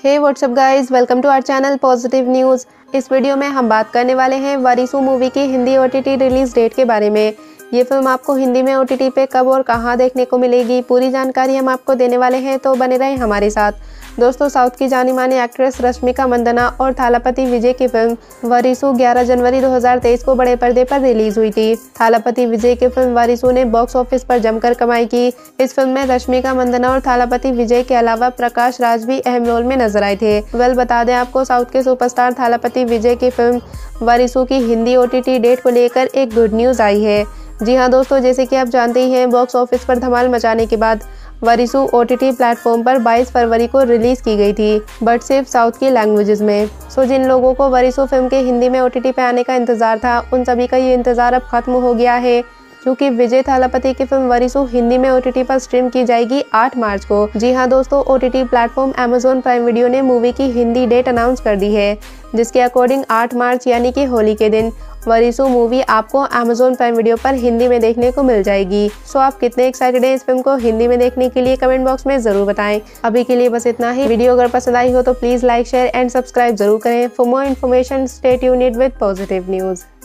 Hey what's up guys, welcome to our channel Positive News. इस video में हम बात करने वाले हैं वारिसू मूवी की हिंदी ओटीटी रिलीज डेट के बारे में। ये फिल्म आपको हिंदी में ओटीटी पे कब और कहां देखने को मिलेगी, पूरी जानकारी हम आपको देने वाले हैं, तो बने रहें हमारे साथ। दोस्तों, साउथ की जानी मानी एक्ट्रेस रश्मिका मंदाना और थालापति विजय की फिल्म वारिसू 11 जनवरी 2023 को बड़े पर्दे पर रिलीज हुई थी। थालापति विजय की फिल्म वारिसू ने बॉक्स ऑफिस पर जमकर कमाई की। इस फिल्म में रश्मिका मंदाना और थालापति विजय के अलावा प्रकाश राज भी अहम रोल में नजर आए थे। बता दें आपको, साउथ के सुपरस्टार थालापति विजय की फिल्म वारिसू की हिंदी ओटीटी डेट को लेकर एक गुड न्यूज आई है। जी हाँ दोस्तों, जैसे कि आप जानते ही हैं, बॉक्स ऑफिस पर धमाल मचाने के बाद वारिसू ओटीटी प्लेटफॉर्म पर 22 फरवरी को रिलीज की गई थी, बट सिर्फ साउथ की लैंग्वेजेस में। जिन लोगों को वारिसू फिल्म के हिंदी में ओटीटी पे आने का इंतजार था, उन सभी का ये इंतजार अब खत्म हो गया है, क्योंकि विजय थालापति की फिल्म वारिसू हिंदी में ओटीटी पर स्ट्रीम की जाएगी 8 मार्च को। जी हाँ दोस्तों, OTT platform Amazon Prime Video ने मूवी की हिंदी डेट अनाउंस कर दी है, जिसके अकॉर्डिंग 8 मार्च यानी कि होली के दिन वारिसू मूवी आपको अमेजॉन प्राइम वीडियो पर हिंदी में देखने को मिल जाएगी। सो आप कितने एक्साइटेड हैं इस फिल्म को हिंदी में देखने के लिए, कमेंट बॉक्स में जरूर बताएं। अभी के लिए बस इतना ही। वीडियो अगर पसंद आई हो तो please like, share and subscribe जरूर करें। For more information stay tuned with Positive news.